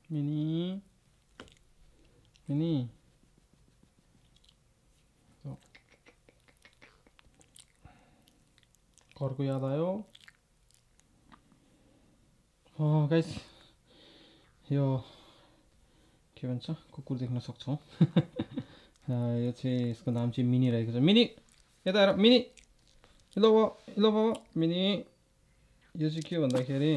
미니. 미니. घरको याद आयो गाइस यो के भन्छ कुकुर देख्न सक्छौं यो चाहिँ यसको नाम चाहिँ मिनी रहेको छ मिनी यता आएर मिनी हेलो बाबा मिनी यो चाहिँ के भन्दाखेरि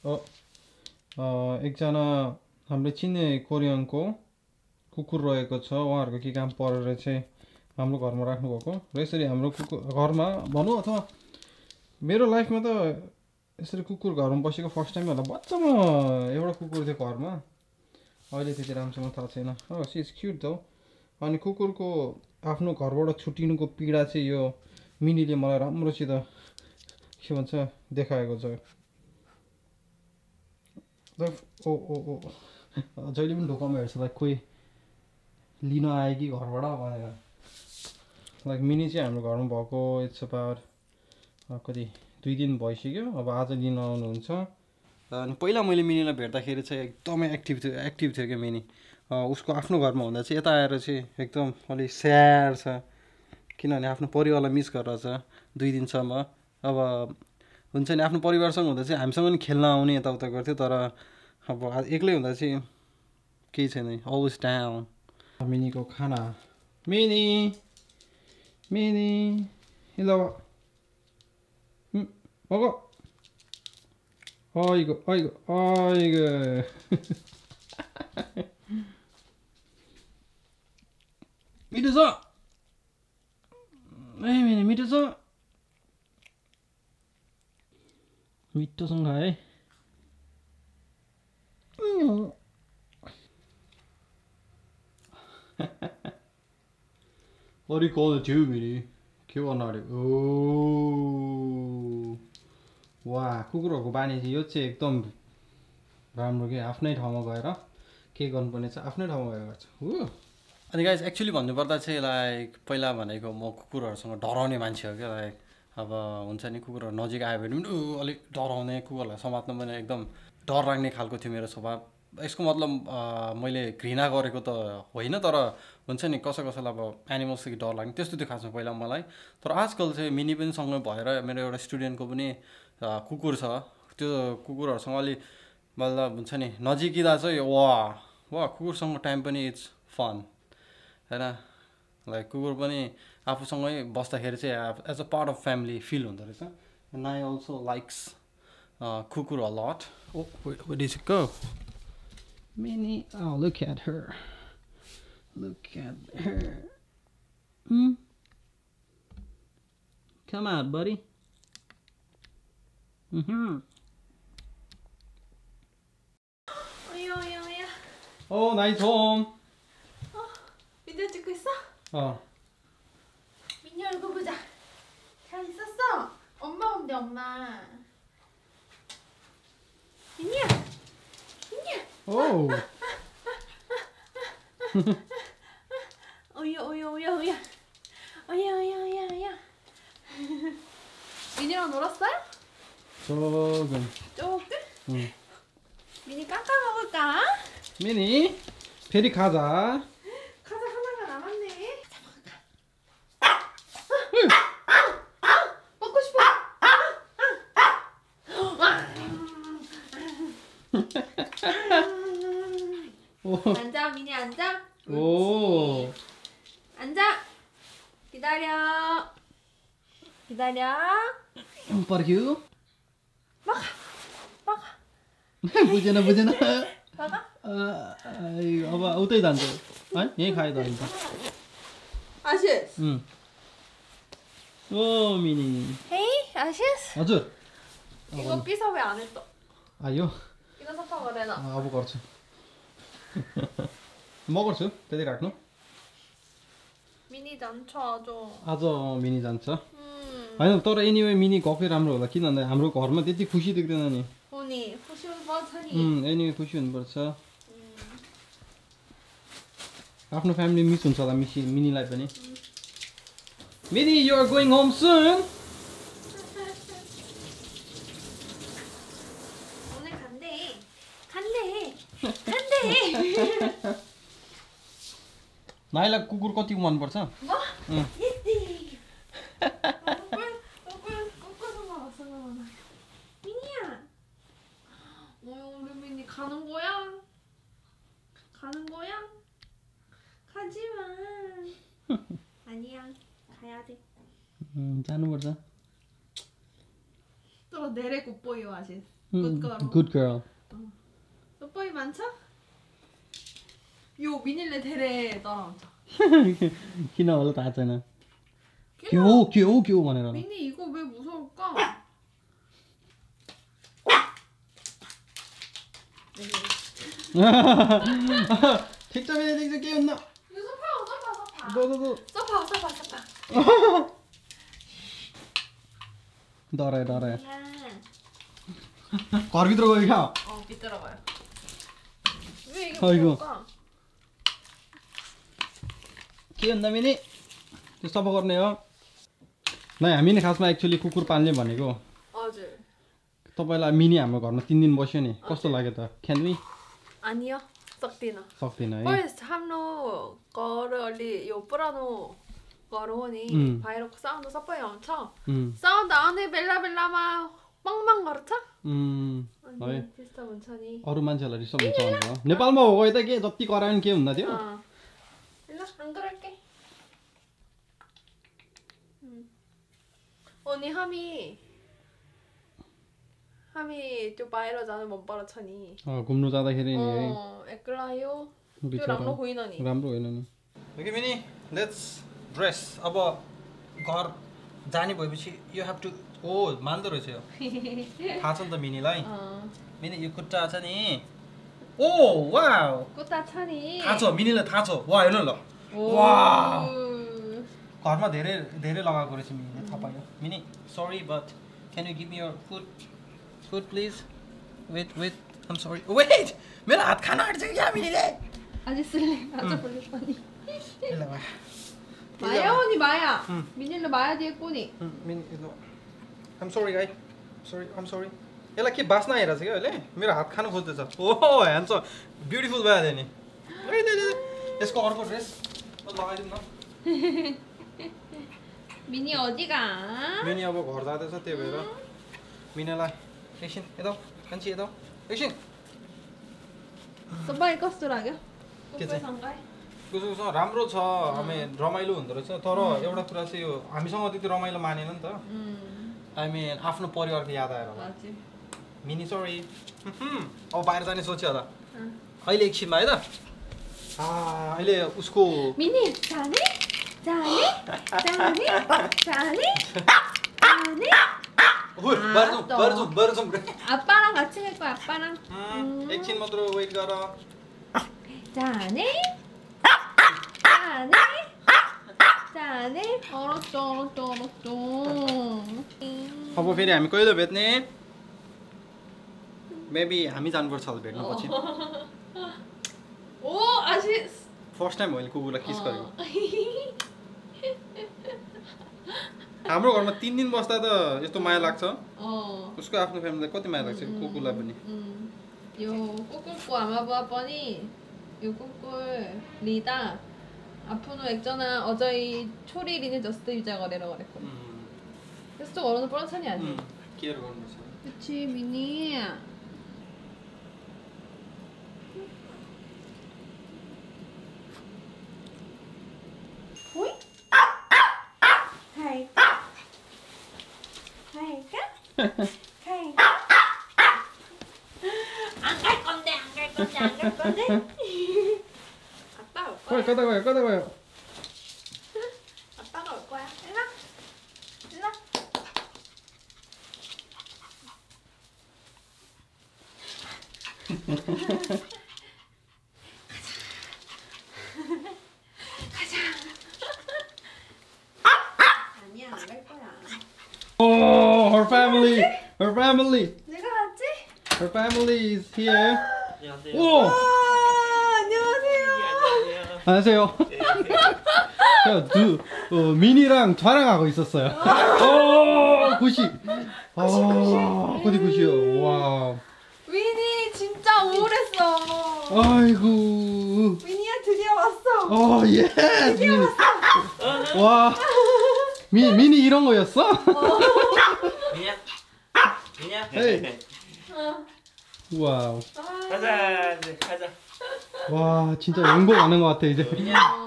एकजना हामीले चिन्ने कोरियनको कुकुर रहेको छ उहाँहरुको के काम परेर चाहिँ हाम्रो घरमा राख्नु भएको र यसरी हाम्रो कुकुर घरमा भनौं अथवा मेरो लाइफमा त यसरी कुकुर घरमा बसेको फर्स्ट टाइम होला बच्चामा एउटा कुकुर थियो घरमा अहिले त्यति राम्रोसँग थाहा छैन सी इज क्यूट दो अनि कुकुरको आफ्नो घरबाट छुटिनुको पीडा चाहिँ यो मिनीले मलाई राम्रोसित के भन्छ देखाएको छ ओ जहिले पनि ढोकामा हेर्छ लाइक कोही लिन आयो कि घरबाट भनेर लाइक मिनी चाहिँ हाम्रो घरमा भएको इट्स अबाउट कति 2 दिन भइसक्यो अब आज लिन आउनुहुन्छ अनि पहिला मैले मिनीलाई भेट्दाखेरि चाहिँ एकदमै एक्टिभ थियो के मिनी उसको आफ्नो घरमा हुँदा चाहिँ यता आएर चाहिँ एकदम अलि स्याड छ किनभने आफ्नो परिवारलाई मिस गरेर छ 2 दिनसम्म अब हुन्छ नि आफ्नो परिवारसँग हुँदा चाहिँ हामीसँग पनि खेल्न आउने यताउता गर्थ्यो तर अब एक्लै हुँदा चाहिँ केही छैन अलवेज डाउन मिनीको खाना mini hello Ogo. Oigo. Mido-san. Mido-san. Mido-san खाए. What do you call the tube, Mini? के गर्नु अरे वाह कुकुरहरुको बानी चाहिँ यो चाहिँ एकदम राम्रो के आफ्नै ठाउँमा गएर के गर्नुपर्ने छ आफ्नै ठाउँमा गएर गर्छ हो अनि गाइस एक्चुअली भन्नुपर्दा चाहिँ लाइक पहिला भनेको म कुकुरहरुसँग डराउने मान्छे हो के लाइक अब हुन्छ नि कुकुरहरु नजिक आयो भने पनि अलि डराउने कुकुरलाई समात्न पनि एकदम डर लाग्ने खालको थियो मेरो स्वभाव यसको मतलब मैले घृणा गरेको त होइन तर हुन्छ नि कसैलाई अब एनिमल्सदेखि डर लाग्ने त्यस्तो थियो खासमा पहिला मलाई तर आजकल चाहिँ मिनी पनि सँगै भएर मेरो एउटा स्टुडेन्टको पनि कुकुर छ त्यो कुकुरहरुसँग अलि मतलब हुन्छ नि नजिकिदा चाहिँ वाह कुकुरसँग टाइम पनि इट्स फन हैन लाइक कुकुर पनि आफूसँगै बस्दाखेरि चाहिँ as a part of family feel हुँदो रहेछ एन्ड आई अल्सो लाइक्स कुकुर a lot where did it go Minnie oh look at her come out buddy 오야. Oh, nice home. 비디오 찍고 있어? 민니 얼굴 보자. 잘 있었어? 엄마 온대 엄마. 민니야. Oh. 오야. 민니랑 놀았어요? 조금. 응. 미니 깎아 먹을까? 미니, 베리 가자. 과자 하나가 남았네. 먹고 싶어. 앉아, 미니 앉아. 오. 앉아. 기다려. पर्क्यो 먹어. बुझेन 먹어. अब उतै जान्छ है यही खायो त अहिले 아시스. Oh Mini 헤이, 아시스. हजुर 이거 삐서 왜 안 했어? यो 이거 섞어 그래나. अब गर्छु म गर्छु त्यतै राख्नु 미니 잔쳐 좀. आज मिनी जान्छ हैन तर एनीवे मिनी गएकै राम्रो होला किन भन्दा हाम्रो घरमा त्यति खुसी देख्दैन नि हुने खुसी हुनुपर्छ नि एनीवे खुसी हुनुपर्छ आफ्नो फ्यामिली मिस हुन्छ होला मिनीलाई पनि Mini you are going home soon 오늘 간대 नाइलाई कुकुर कतिको मनपर्छ? 미니야. 우리 미니 가는 거야? 가는 거야? 가지 마. 아니야. 가야 돼. जानुपर्छ. 또 내래 굿보이 하신. Good girl. 굿보이 많죠? 요 미닐레 데레 따라온다. किन होला थाहा छैन. के हो भनेर. 미니 이거 왜 무서울까? ठिक छ मिनी ठिक छ के हुन्न. 이거 소파. दो. 소파. डरायो. 야. घरभित्र गयो क्या? 빗들어봐요. 왜 이게 아이고. 무서울까? के भन्दा मिनी त्यो सफा गर्ने हो. नै हामी नि खासमा एक्चुअली कुकुर पाल्ने भनेको. हजुर. तपाईलाई मिनी हाम्रो घरमा 3 दिन बस्यो नि. कस्तो लाग्यो त? Can we? 아니요. सक्दिनँ. सक्दिन है. First हाम्रो घर अलि यो पुरानो घर हो नि. बाहिरको साउन्ड सबै आउँछ. साउन्ड आउने बेलामा मङमङ गर्छ. है. त्यस्तो हुन्छ नि. अरु मान्छेहरुलाई डिस्टर्ब हुन्छ भनेर. नेपालमा हो गयो त के जति करायो नि के हुँदा थियो? ल 안 그럴게. 언니 함이 त्यो बाहिर जानु मन पर्छ नि. घुम्नु जाँदाखेरि नि है. एक्लै आयो. त्यो राम्रो होइन नि. राम्रो होइन नि. Okay Mini let's dress. अब घर जाने भएपछि यु हैव टु मान्दो रहेछ यो. थाहा छ नि त मिनीलाई. मिनी यो खुट्टा छ नि. वाउ. खुट्टा छ नि. थाहा छ मिनीलाई थाहा छ. वा हेर्नु ल. वाउ. घरमा धेरै लगाएको रहेछ मिनीले थाहा पायो. Mini sorry but can you give me your food please. Wait I'm sorry. Wait मेरो हात खान आँट्छ क्या मिनीले. 아직 쓸래. 아직 볼래 빨리. 일로 와. 마야 언니 마야. 민일로 마야 뒤에 꼬니. मिनी ल. I'm sorry guy. I'm sorry. यसलाई के बास्ना आइरहेछ क्या अहिले. मेरो हात खान खोज्दैछ. ओहो ह्यान्ड्स ब्युटिफुल भयो नि. यसको अर्को ड्रेस लगाइदिउँ न. 미니 어디가? मिनी अब घर जाँदैछ त्यही भएर मिनीलाई एकछिन यता कान्छी यता एकछिन. सबै कस्तो लाग्यो? के चाहिँ? कस्तो राम्रो छ. हामी रमाइलो हुँदो रहेछ. तर एउटा कुरा चाहिँ यो हामीसँग त्यति रमाइलो मानेन नि त. आफ्नो परिवारको याद आएर होला. Mini sorry. अब बाहिर जाने सोच्यो होला. अहिले एकछिनमा है त. अहिले उसको मिनी जाने? बाहिर जाउँ. 아빠랑 같이 갈 거야. 아빠랑. एकछिन मात्र वेट गर. 자네? 알았어. अब फेरि हामी कहिले भेट्ने? मेबी हामी जानुपर्छ होला भेट्न पछि. 오 아시. फर्स्ट टाइम मैले कुकुरलाई किस गरेको. हाम्रो घरमा 3 दिन बस्दा त यस्तो माया लाग्छ. उसको आफ्नो फ्यामिलीलाई कति माया लाग्छ कुकुरलाई पनि. यो कुकुरको आमा बुवा पनि यो कुकुर लिँदा आफ्नो एकजना अझै छोरी लिने जस्तै विचार गरेर गरेको. त्यस्तो गर्नु पर्छ नि हामी. केयर गर्नुपर्छ. 그치 미니. 오이? 갈까? 안 갈 건데. 아빠 올 거야. 가다 가요. 아빠가 올 거야. 일로. 가자. 아니야, 안 갈 거야. Oh, her family. 내가 왔지? Her family is here. 안녕하세요. 오, 안녕하세요. 안녕하세요. 미니랑 촬영하고 있었어요. 오, 굿이. 굿이요. 와. 미니 진짜 우울했어. 아이고. 미니야 드디어 왔어. 예스. 미니. 와. 미니 이런 거였어? 미니야. 미니야. 헤이. 어. 와우. 가자. 이제 가자. 와 진짜 연고 가는 것 같아 이제. 미니야.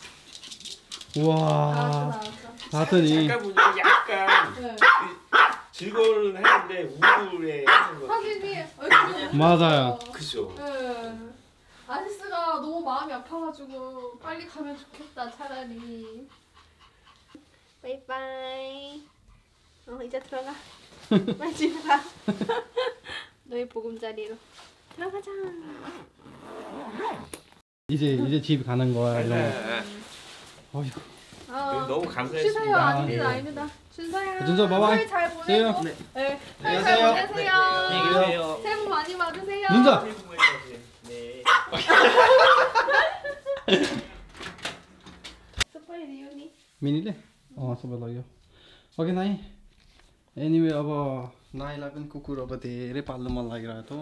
와. 나왔어. 봤더니 잠깐 보니까 약간 네. 즐거운 하는데 우울해 하는 거. 사진이 얼굴이 맞아요. 그죠. 네. 아시스가 너무 마음이 아파가지고 빨리 가면 좋겠다 차라리. 바이바이. 이제 들어가. 빨리 집에 가. 너의 보금자리로 들어가자. 이제 집 가는 거야 이런 거. 어휴. 너무 감사했습니다. 준서야 아닙니다. 준서야. 준서, 바이바이. 설잘 See you. 보내고. 네. 안녕히 잘 가세요. 보내세요. 안녕히 계세요. 새해 복 많이 받으세요. 준서. 네. सबै दियो नि मिनीले सबै लग्यो ओके नाइ एनिवे अब नाइलाई पनि कुकुर अब धेरै पाल्नु मन लागिरहेको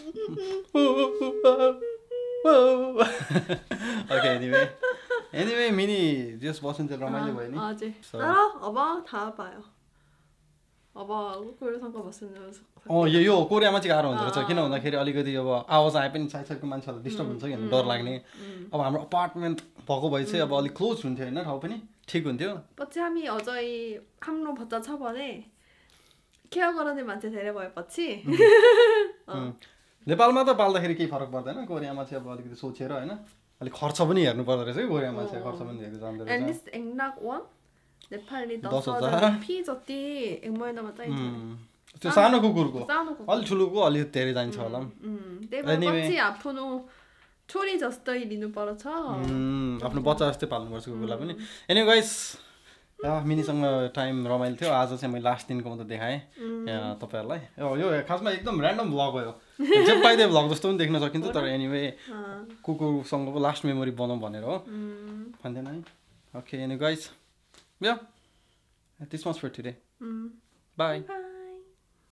ओके एनिवे मिनी जस बस्नु चाहिँ रमाइलो भयो नि हजुर So- तर अब थाहा पायो अब कुकुर बस्नु यो कोरियामा चाहिँ गाह्रो हुँदो रहेछ किन भन्दाखेरि अलिकति अब आवाज आए पनि साइडको मान्छेहरूलाई डिस्टर्ब हुन्छ कि डर लाग्ने अब हाम्रो अपार्टमेन्ट भएको भए चाहिँ अब अलिक क्लोज हुन्थ्यो होइन ठाउँ पनि ठिक हुन्थ्यो पछि हामी अझै हाम्रो बच्चा छ भने केयर गर्ने मान्छे धेरै भएपछि नेपालमा त पाल्दाखेरि केही फरक पर्दैन कोरियामा चाहिँ अब अलिकति सोचेर होइन अलिक खर्च पनि हेर्नु पर्दो रहेछ कि कोरियामा चाहिँ खर्च पनि हेर्नु जाँदो रहेछ एटलिस्ट एकनाक वान नेपाली 10,000 10,000 फी जति एक महिनामा चाहिन्छ त्यो सानो कुकुरको सानो कुकुर अलि ठुलोको अलिक धेरै जान्छ होला त्यही भएर पछि आफ्नो छोरी जस्तै लिनु पर्छ आफ्नो बच्चा जस्तै पाल्नुपर्छ कुकुरलाई पनि एनी गाइस मिनीसँग टाइम रमाइलो थियो आज चाहिँ मैले लास्ट दिनको मात्रै देखाएँ तपाईँहरूलाई यो खासमा एकदम ऱ्यान्डम भ्लग हो जे पाइदियो भ्लग जस्तो पनि देख्न सकिन्छ तर एनिवे कुकुरसँगको लास्ट मेमोरी बनाउँ भनेर हो भन्दैन है okay any guys yeah this much for today bye Bye.